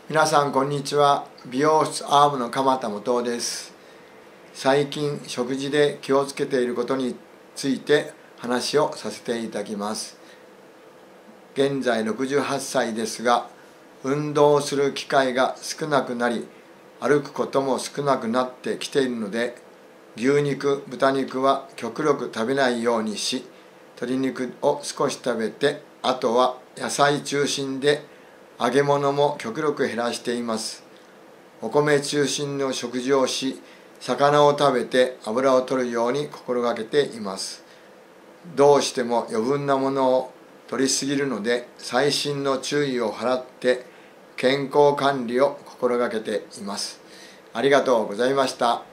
皆さんこんにちは。美容室アームの鎌田元夫です。最近食事で気をつけていることについて話をさせていただきます。現在68歳ですが、運動する機会が少なくなり、歩くことも少なくなってきているので、牛肉、豚肉は極力食べないようにし、鶏肉を少し食べて、あとは野菜中心で揚げ物も極力減らしています。お米中心の食事をし、魚を食べて油を取るように心がけています。どうしても余分なものを取りすぎるので、細心の注意を払って健康管理を心がけています。ありがとうございました。